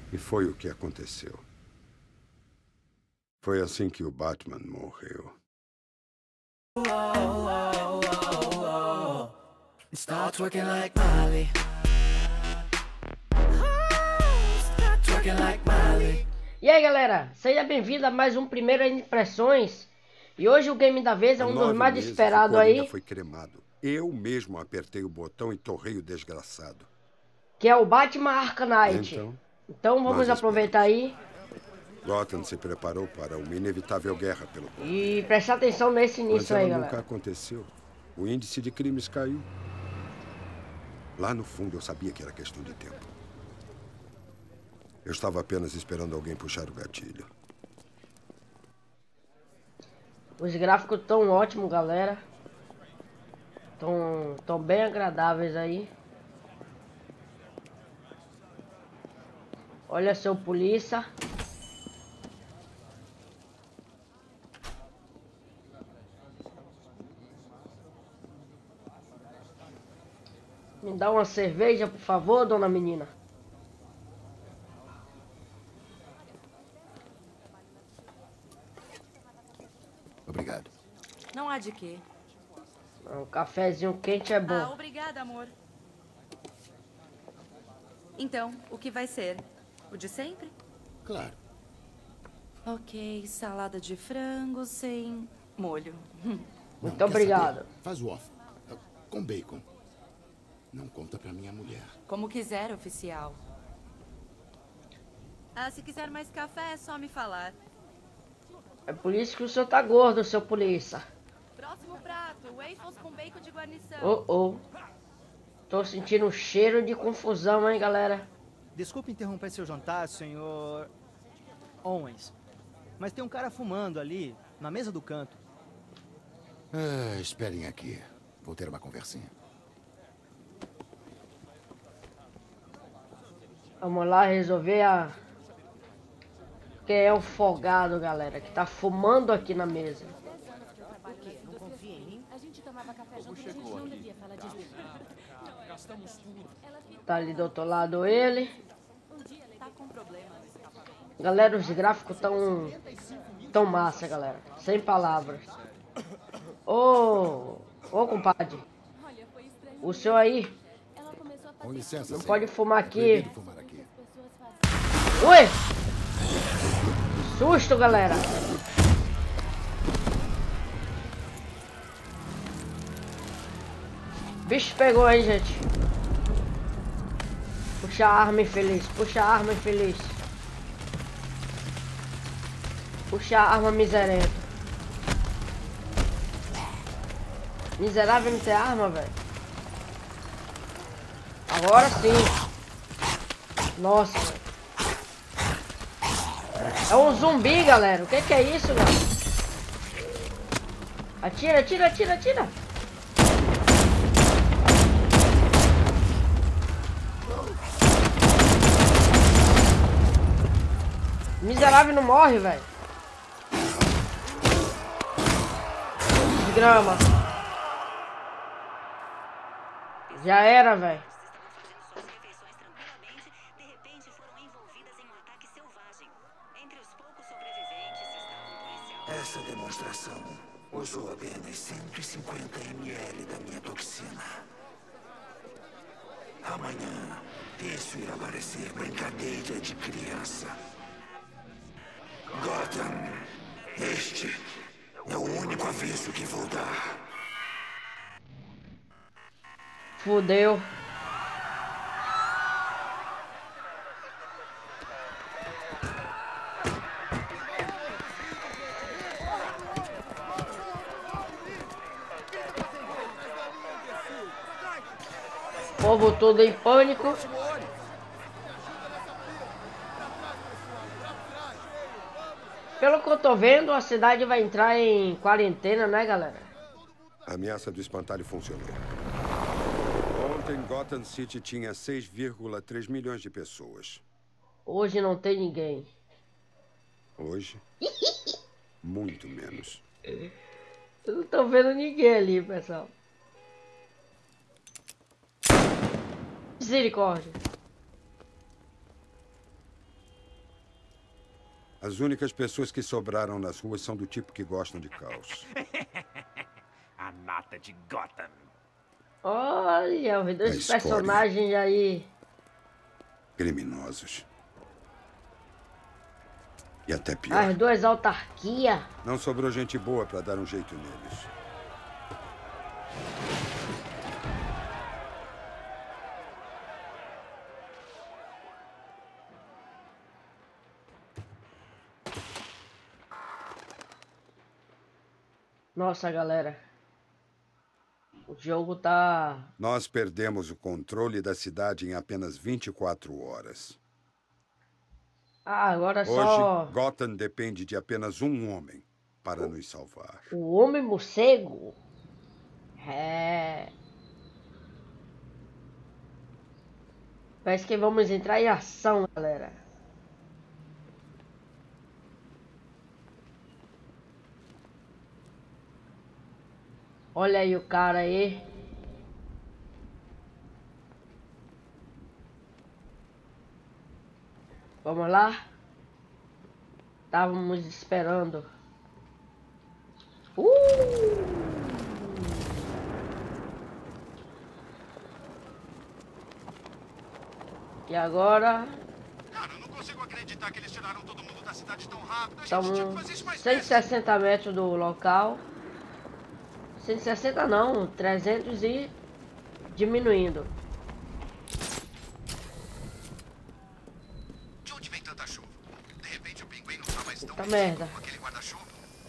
E foi o que aconteceu. Foi assim que o Batman morreu. Start twerking like Miley. Start twerking like Miley. E aí galera, seja bem-vindo a mais um Primeiras Impressões. E hoje o game da vez é um dos mais esperados aí, Foi cremado. Eu mesmo apertei o botão e torrei o desgraçado. que é o Batman Arkham Knight. Então vamos nós aproveitar aí Gotham se preparou para uma inevitável guerra pelo poder. e prestar atenção nesse Mas início ela aí, nunca galera. aconteceu. O índice de crimes caiu. Lá no fundo eu sabia que era questão de tempo. Eu estava apenas esperando alguém puxar o gatilho. Os gráficos tão ótimos, galera. Tão bem agradáveis aí. Olha seu polícia. Me dá uma cerveja, por favor, dona menina. Obrigado. Não há de quê. Um cafezinho quente é Ah, bom. obrigada, amor. Então, o que vai ser? O de sempre? Claro. Ok, salada de frango sem molho. Muito Quer obrigado. saber? Faz o off. Com bacon. Não conta pra minha mulher. Como quiser, oficial. Ah, se quiser mais café, é só me falar. É por isso que o senhor tá gordo, seu polícia. Próximo prato, waffles com bacon de guarnição. Oh. Tô sentindo um cheiro de confusão, hein, galera. Desculpe interromper seu jantar, senhor Owens. Mas tem um cara fumando ali, na mesa do canto. Esperem aqui. Vou ter uma conversinha. Vamos lá resolver a... Quem é o folgado, galera, que tá fumando aqui na mesa. Tá ali do outro lado ele. Galera, os gráficos tão massa, galera. Sem palavras. Ô, compadre. O senhor aí Com licença, não senhor. pode fumar É aqui. proibido fumar aqui. Ui! Susto, galera. Bicho pegou aí, gente. Puxa a arma, infeliz. Puxa a arma, infeliz. Puxa a arma, miserento. Miserável não ter arma, velho. Agora sim. Nossa, velho. É um zumbi, galera. O que é isso, galera? Atira, atira, atira, atira. Miserável não morre, velho. Desgrama. Já era, velho. Suas refeições tranquilamente, de repente foram envolvidas em um ataque selvagem. Entre os poucos sobreviventes estava um policial. Essa demonstração usou apenas 150 ml da minha toxina. Amanhã, isso irá parecer brincadeira de criança. Gotham, este é o único aviso que vou dar. Fudeu. O povo todo em pânico. Pelo que eu tô vendo, a cidade vai entrar em quarentena, né, galera? A ameaça do espantalho funcionou. Ontem, Gotham City tinha 6,3 milhões de pessoas. Hoje não tem ninguém. Hoje, muito menos. Eu não tô vendo ninguém ali, pessoal. Misericórdia. As únicas pessoas que sobraram nas ruas são do tipo que gostam de caos. A nata de Gotham. Olha, eu vi dois escória. personagens aí. Criminosos. E até pior. As duas autarquias. Não sobrou gente boa pra dar um jeito neles. Nossa, galera. O jogo tá... Nós perdemos o controle da cidade em apenas 24 horas. Ah, agora Hoje, só... Gotham depende de apenas um homem para nos salvar. O Homem Morcego. É... Parece que vamos entrar em ação, galera. Olha aí o cara aí. Vamos lá. Estávamos esperando. E agora? Cara, eu não consigo acreditar que eles tiraram todo mundo da cidade tão rápido. Estamos 160 metros do local. 160 não, 300 e diminuindo. De onde vem tanta chuva? De repente o pinguim não tá mais tão Puta merda. com aquele guarda-chuva.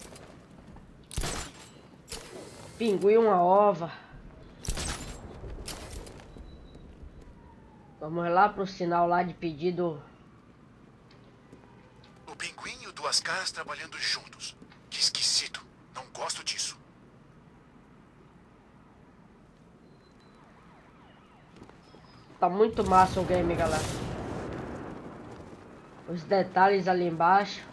Pinguim, uma ova. Vamos lá pro sinal lá de pedido. O pinguim e o Duas Caras trabalhando juntos. Que esquisito. Não gosto disso. Tá muito massa o game, galera. Os detalhes ali embaixo.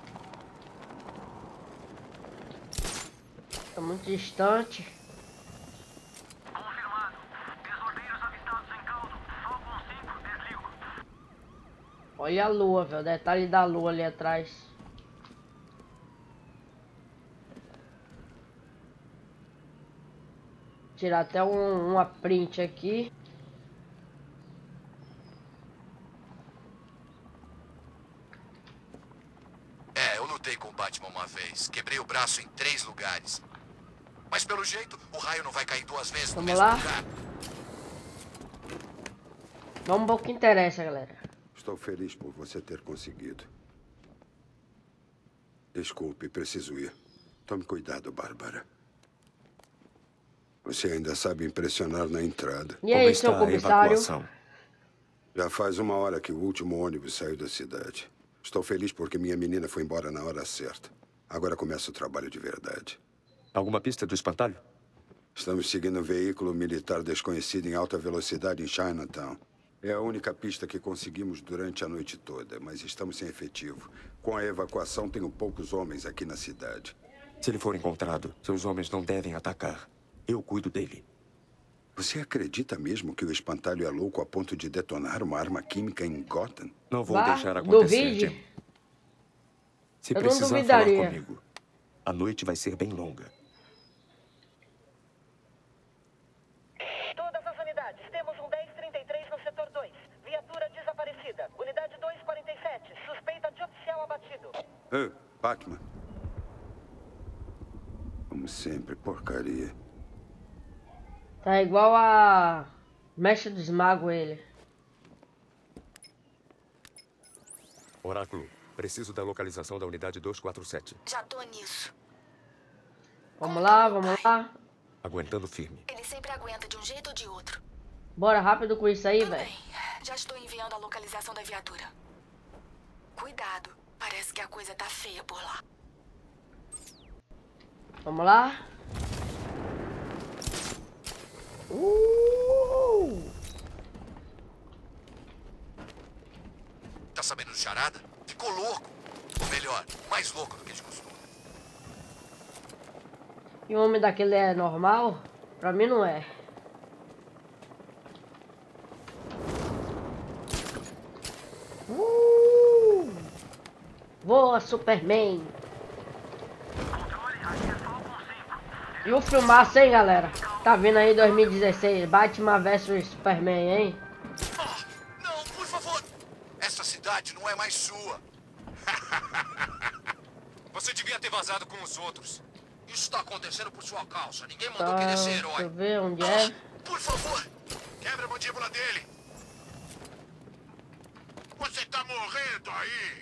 Tá muito distante. Confirmado. Desordeiros avistados em caldo. Só com 5 desligo. Olha a lua, velho. O detalhe da lua ali atrás. Tirar até uma print aqui. Eu lutei com o Batman uma vez. Quebrei o braço em 3 lugares. Mas pelo jeito, o raio não vai cair 2 vezes no Vamos mesmo lá. lugar. Vamos para o que interessa, galera. Estou feliz por você ter conseguido. Desculpe, preciso ir. Tome cuidado, Bárbara. Você ainda sabe impressionar na entrada. E aí, seu comissário? Já faz 1 hora que o último ônibus saiu da cidade. Estou feliz porque minha menina foi embora na hora certa. Agora começa o trabalho de verdade. Alguma pista do espantalho? Estamos seguindo um veículo militar desconhecido em alta velocidade em Chinatown. É a única pista que conseguimos durante a noite toda, mas estamos sem efetivo. Com a evacuação, tenho poucos homens aqui na cidade. Se ele for encontrado, seus homens não devem atacar. Eu cuido dele. Você acredita mesmo que o espantalho é louco a ponto de detonar uma arma química em Gotham? Não vou Vá, deixar acontecer, duvide. Jim. Se Eu não precisar falar duvidaria. comigo, a noite vai ser bem longa. Todas as unidades, temos um 1033 no setor 2. Viatura desaparecida. Unidade 247, suspeita de oficial abatido. Batman. Como sempre, porcaria. Tá igual a Mestre do Esmago ele. Oráculo, preciso da localização da unidade 247. Já tô nisso. Vamos lá, vamos lá. Aguentando firme. Ele sempre aguenta de um jeito ou de outro. Bora rápido com isso aí, Tudo velho. bem. Já estou enviando a localização da viatura. Cuidado. Parece que a coisa tá feia por lá. Vamos lá. Tá sabendo de charada? Ficou louco. Ou melhor, mais louco do que de costume. E o homem daquele é normal? Pra mim não é. Voa, Superman. E o filmaço, hein, galera? Tá vindo aí 2016, Batman vs Superman, hein? Oh, não, por favor. Essa cidade não é mais sua. Você devia ter vazado com os outros. Isso tá acontecendo por sua causa. Ninguém mandou querer ser herói. Deixa eu ver onde é. Por favor, quebra a mandíbula dele. Você tá morrendo aí.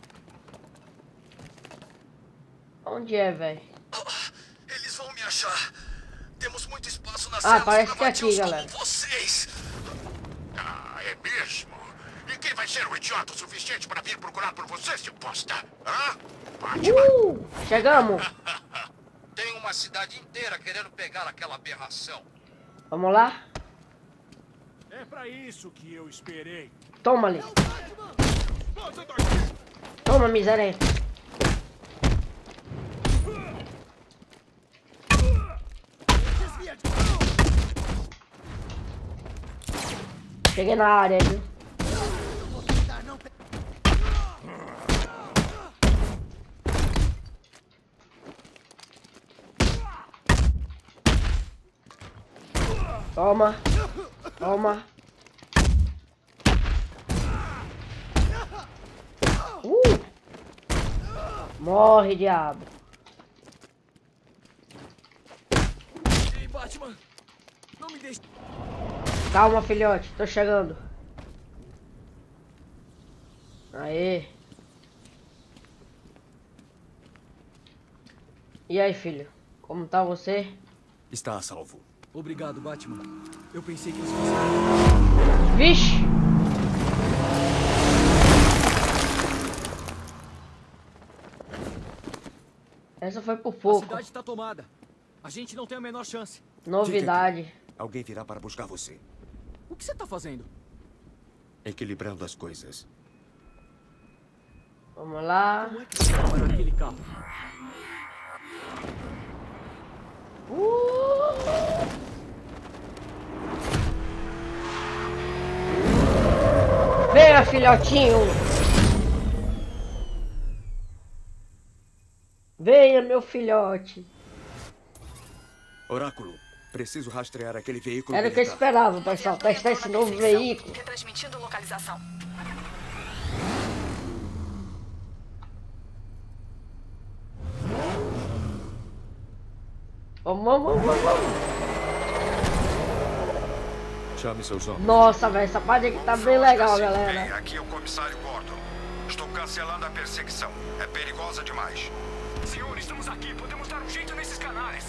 Onde é, velho? Eles vão me achar. Temos muito espaço na Ah, parece que é aqui, galera. Vocês. Ah, é mesmo? E quem vai ser o idiota o suficiente para vir procurar por você, seu bosta? Hã? Batman? Chegamos. Tem uma cidade inteira querendo pegar aquela aberração. Vamos lá? É pra isso que eu esperei. Toma ali. Toma, miséria. Cheguei na área, viu? Toma. Toma. Morre, diabo. Ei, Batman. Não me deixe. Calma, filhote. Tô chegando. Aê. E aí, filho? Como tá você? Está a salvo. Obrigado, Batman. Eu pensei que isso fosse... Vixe! Essa foi por A pouco. cidade está tomada. A gente não tem a menor chance. Novidade. Alguém virá para buscar você. O que você tá fazendo? Equilibrando as coisas. Vamos lá. Como é que você parou aquele carro? Venha, filhotinho. Venha, meu filhote. Oráculo, preciso rastrear aquele veículo. Era o que eu esperava, pessoal. Testar esse novo veículo. Retransmitindo localização. Vamos. Chame seus homens. Nossa, velho, essa parte aqui tá bem legal, Bem, galera. aqui é o comissário Gordon. Estou cancelando a perseguição. É perigosa demais. Senhor, estamos aqui. Podemos dar um jeito nesses canais.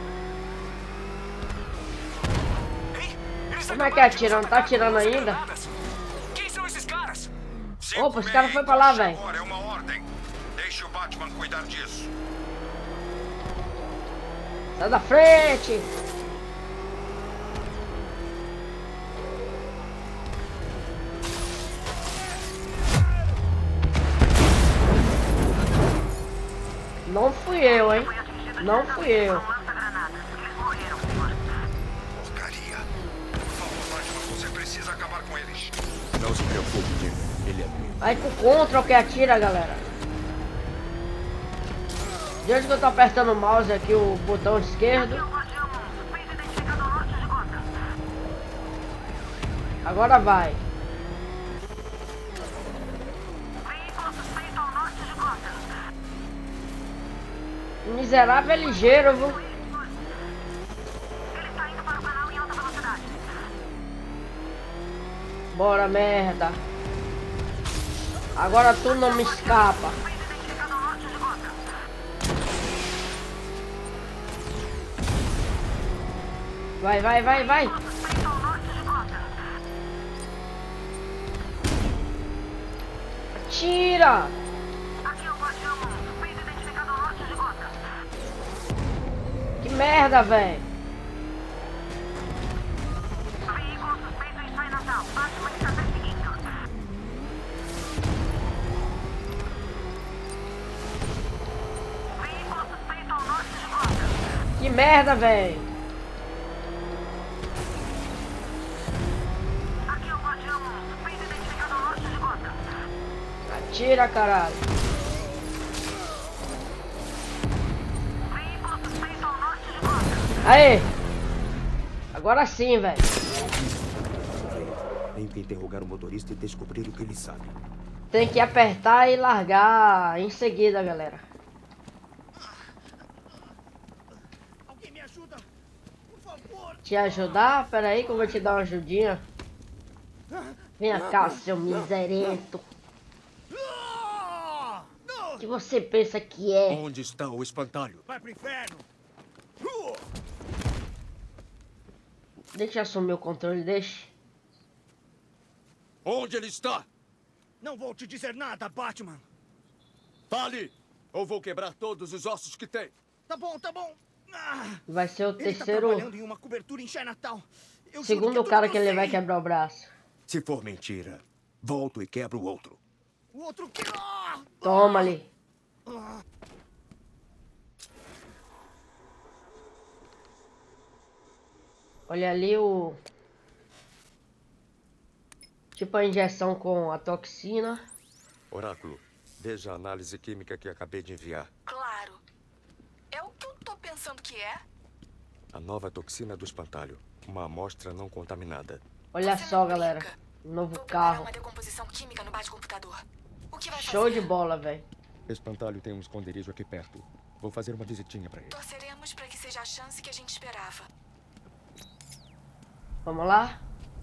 Ei, eles Como é que atira? Não tá atirando ainda? Quem são esses caras? Opa, os caras foram pra lá, velho. Agora é uma ordem. Deixe o Batman cuidar disso. Sai da frente. Não fui eu, hein? Não fui eu. Porcaria. Por favor, Batman, você precisa acabar com eles. Não se preocupe, Jim. Ele é meu. Vai pro contra o que atira, galera. Desde que eu tô apertando o mouse aqui, o botão esquerdo. Agora vai. Miserável é ligeiro, viu? Bora, merda. Agora tu não me escapa. Vai. Atira! Que merda, velho. Que merda, velho. Atira, caralho. Aê! Agora sim, velho. Tenho que interrogar o motorista e descobrir o que ele sabe. Tem que apertar e largar em seguida, galera. Alguém me ajuda, por favor. Te ajudar? Pera aí que eu vou te dar uma ajudinha. Vem cá, seu miserento. O que você pensa que é? Onde está o espantalho? Vai pro inferno. Deixa eu assumir o controle, deixa. Onde ele está? Não vou te dizer nada, Batman. Fale! Ou vou quebrar todos os ossos que tem. Tá bom, tá bom. Vai ser o Ele tá terceiro... trabalhando em uma cobertura em Chinatown. Eu juro segundo que cara tudo que ele eu vai sei. quebrar o braço. Se for mentira, volto e quebro o outro. O outro que... Toma ali. Olha ali o... tipo a injeção com a toxina. Oráculo, veja a análise química que acabei de enviar. Claro. É o que eu tô pensando que é. A nova toxina do espantalho. Uma amostra não contaminada. Olha Você só, não galera. brinca. Novo Vou preparar carro. uma decomposição química no bate-computador. O que vai Show fazer? de bola, velho. Espantalho tem um esconderijo aqui perto. Vou fazer uma visitinha pra ele. Torceremos para que seja a chance que a gente esperava. Vamos lá?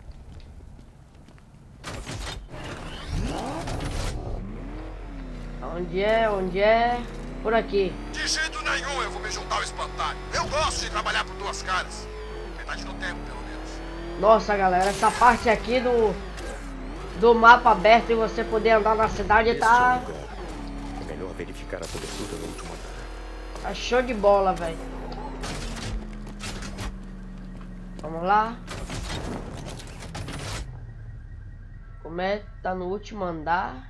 Onde é? Onde é? Por aqui. De jeito nenhum eu vou me juntar ao espantalho. Eu gosto de trabalhar por duas caras. Metade do tempo, pelo menos. Nossa, galera, essa parte aqui do mapa aberto e você poder andar na cidade tá... Esse é o lugar. É melhor verificar a cobertura no último andar. tá show de bola, velho. Vamos lá. Como é? Tá no último andar.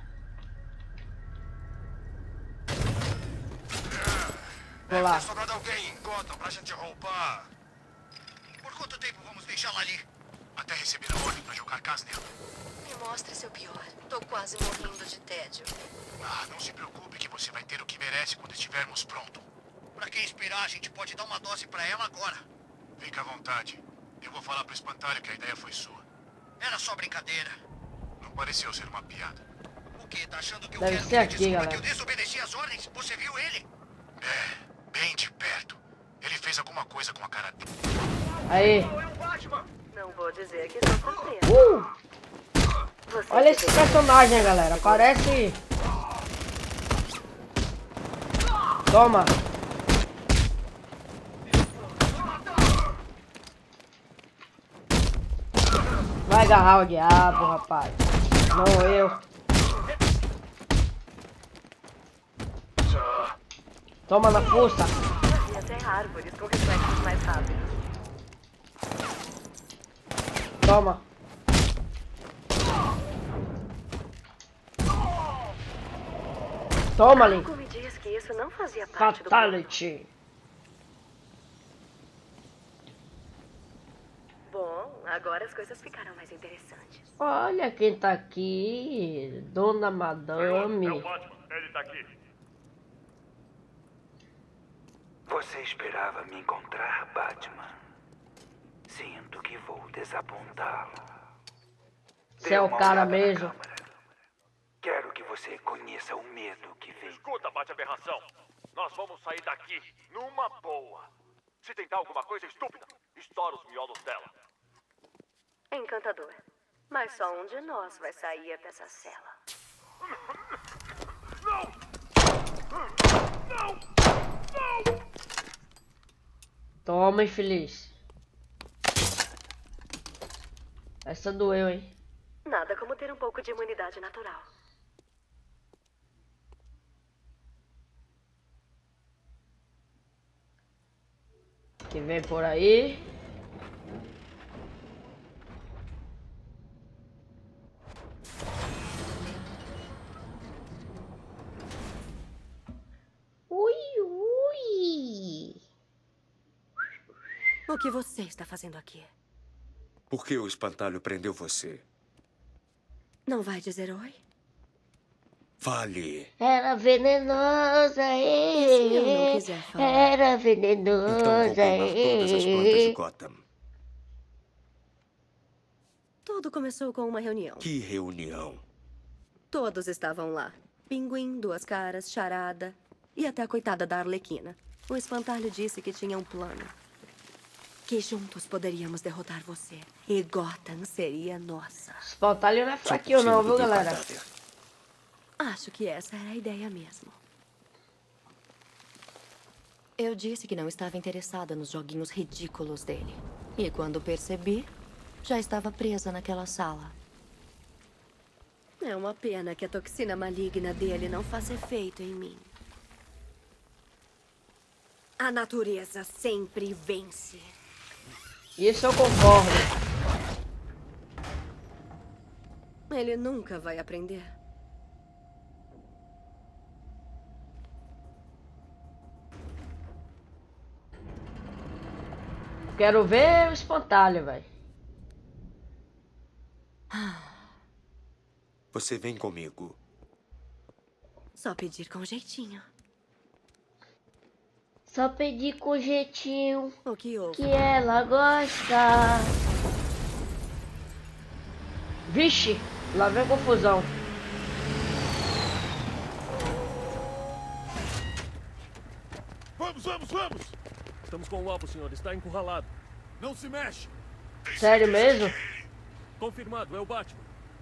Vou lá. Deve ter sobrado alguém em Gotham pra gente roubar. Por quanto tempo vamos deixá-la ali? Até receber a ordem pra jogar gás nela. Me mostre seu pior. Tô quase morrendo de tédio. Ah, não se preocupe que você vai ter o que merece quando estivermos prontos. Pra quem esperar, a gente pode dar uma dose pra ela agora. Fica à vontade. Eu vou falar pro espantalho que a ideia foi sua. Era só brincadeira. Não pareceu ser uma piada. O quê? Tá achando que eu Deve quero ser que aqui, descubra galera. que eu desobedeci as ordens? Você viu ele? É, bem de perto. Ele fez alguma coisa com a cara dele. Aí. Não vou dizer que estou surpresa. Você Olha esse personagem, galera. Parece... Toma. Vai agarrar o diabo, rapaz. Não eu. Toma na força. devia ter árvores com reflexos mais rápidos. Toma. Toma ali. Algo me diz que isso não fazia parte do Fatality. Bom, agora as coisas ficaram mais interessantes. Olha quem tá aqui. Dona Madame. É o Batman. Ele tá aqui. Você esperava me encontrar, Batman? Sinto que vou desapontá-lo. Você Dê é o uma cara olhada na mesmo. câmera. Quero que você conheça o medo que vem. Escuta, bate-aberração. Nós vamos sair daqui numa boa. Se tentar alguma coisa estúpida, estoura os miolos dela. Encantador. Mas só um de nós vai sair dessa cela. Não! Não! Não! Toma, infeliz. Essa doeu, hein? Nada como ter um pouco de imunidade natural. Que vem por aí. Ui, ui. O que você está fazendo aqui? Por que o espantalho prendeu você? Não vai dizer oi? Fale. Era venenosa, E se eu não quiser falar? era Então vou venenosa, queimar todas as plantas de Gotham. Tudo começou com uma reunião. Que reunião? Todos estavam lá. Pinguim, Duas Caras, Charada e até a coitada da Arlequina. O espantalho disse que tinha um plano. Que juntos poderíamos derrotar você. E Gotham seria nossa. Espantalho não é fraquinho não, viu, galera? Acho que essa era a ideia mesmo. Eu disse que não estava interessada nos joguinhos ridículos dele. E quando percebi, já estava presa naquela sala. É uma pena que a toxina maligna dele não faça efeito em mim. A natureza sempre vence. Isso eu concordo. Ele nunca vai aprender. Quero ver o espantalho, velho. Você vem comigo. Só pedir com jeitinho. Só pedir com jeitinho O que houve? que ela gosta. Vixe, lá vem confusão. Vamos, vamos, vamos! Estamos com o alvo, senhor. Está encurralado. Não se mexe! Sério mesmo? Confirmado, é o Batman.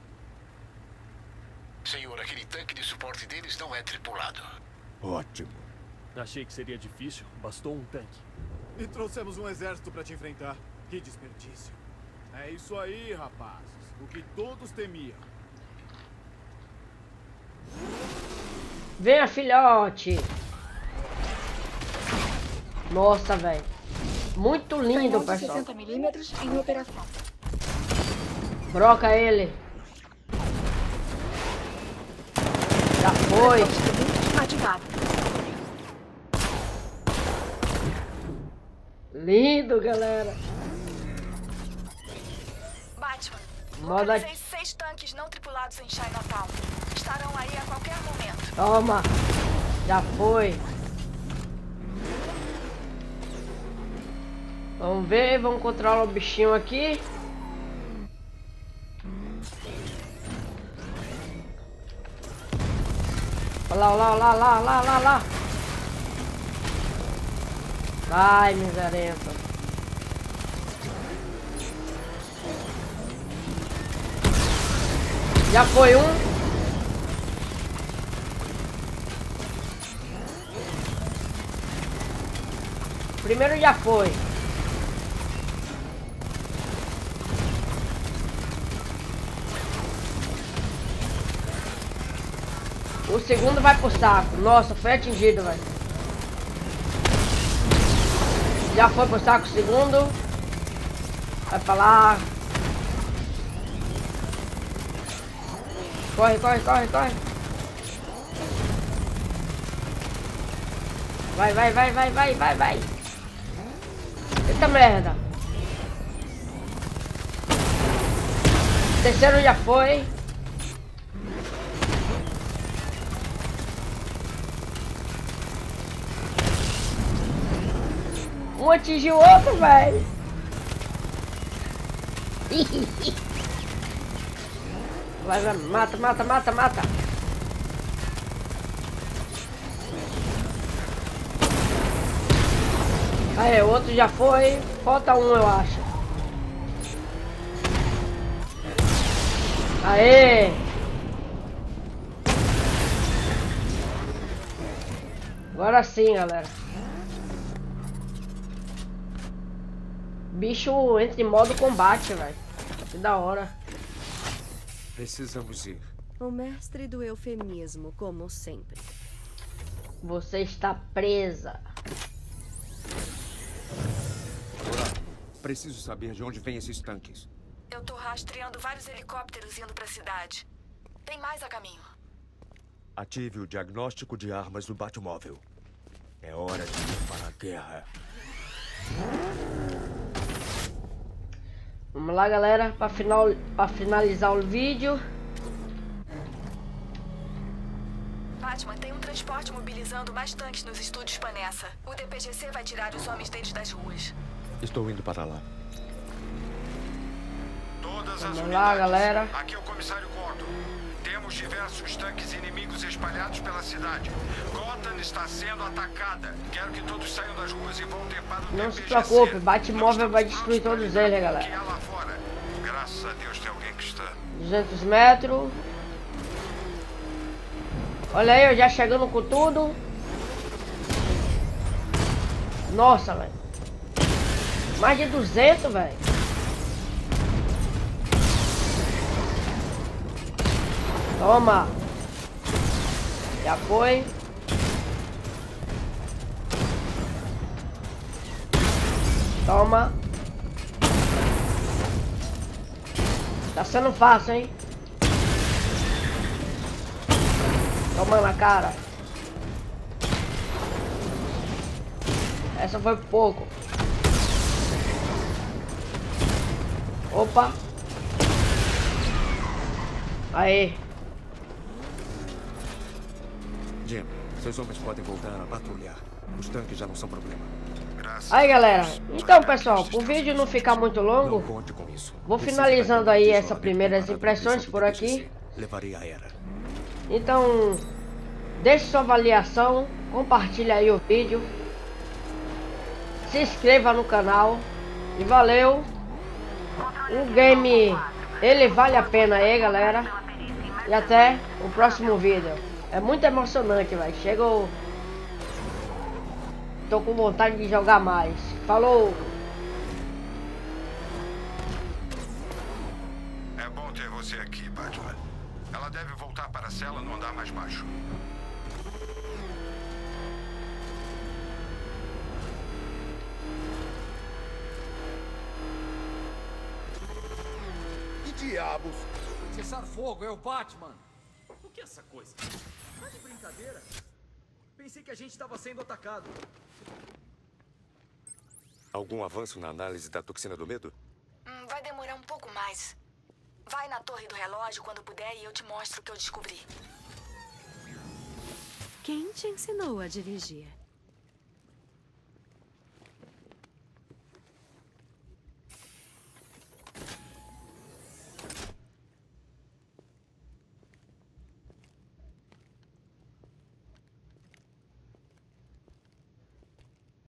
Senhor, aquele tanque de suporte deles não é tripulado. Ótimo. Achei que seria difícil. Bastou um tanque. E trouxemos um exército para te enfrentar. Que desperdício. É isso aí, rapazes. O que todos temiam. Venha, filhote. Nossa, velho. Muito lindo, pessoal. 60mm em operação. Broca ele. Já foi. Ativado. Lindo, galera. Batman, Moda... localizei 6 tanques não tripulados em Chinatown. Estarão aí a qualquer momento. Toma. Já foi. Vamos ver, vamos controlar o bichinho aqui. Olha lá, olha lá, olha lá, olha lá, olha lá. Vai, miserenta. Já foi um. Primeiro já foi. O segundo vai pro saco. Nossa, foi atingido, velho. Já foi pro saco o segundo. Vai pra lá. Corre, corre, corre, corre. Vai, vai, vai, vai, vai, vai, vai. Eita merda. O terceiro já foi. Um atingiu o outro, velho. Vai, vai, mata, mata, mata, mata. Aí, o outro já foi. Falta um, eu acho. Aê! Agora sim, galera. Bicho entra em modo combate, velho. Que da hora. Precisamos ir. O mestre do eufemismo, como sempre. Você está presa. Preciso saber de onde vêm esses tanques. Eu tô rastreando vários helicópteros indo pra cidade. Tem mais a caminho. Ative o diagnóstico de armas do Batmóvel. É hora de ir para a guerra. Vamos lá, galera, para finalizar o vídeo. Batman, tem um transporte mobilizando mais tanques nos estúdios Panessa. O DPGC vai tirar os homens deles das ruas. Estou indo para lá. Todas as Vamos unidades. lá, galera. Aqui é o comissário Gordon. Temos diversos tanques inimigos espalhados pela cidade. Gotham está sendo atacada. Quero que todos saiam das ruas e voltem para o Não se DPGC. preocupe, Batmóvel vai destruir todos eles, galera. Que é lá fora. Graças a Deus tem alguém que está. 200 metros. Olha aí, eu já chegando com tudo. Nossa, velho. Mais de 200, velho. Toma. Já foi. Toma. Tá sendo fácil, hein? Toma na cara. Essa foi pouco. Opa. Aí. Jim, seus homens podem voltar a patrulhar. Os tanques já não são problema. Aí, galera. Então, pessoal, o vídeo não ficar muito longo, Não conte com isso. vou Precisa finalizando daquele aí tesouro essas bem primeiras preparado impressões para por a aqui. DPGC. Levarei a era. Então, deixe sua avaliação, compartilhe aí o vídeo, se inscreva no canal e valeu. O game, ele vale a pena aí, galera. E até o próximo vídeo. É muito emocionante, velho. Chego, tô com vontade de jogar mais. Falou! É bom ter você aqui, Batman. Ela deve voltar para a cela no andar mais baixo. Que diabos? Cessar fogo é o Batman. O que é essa coisa? Tá de brincadeira? Pensei que a gente estava sendo atacado. Algum avanço na análise da toxina do medo? Vai demorar um pouco mais. Vai na torre do relógio quando puder e eu te mostro o que eu descobri. Quem te ensinou a dirigir?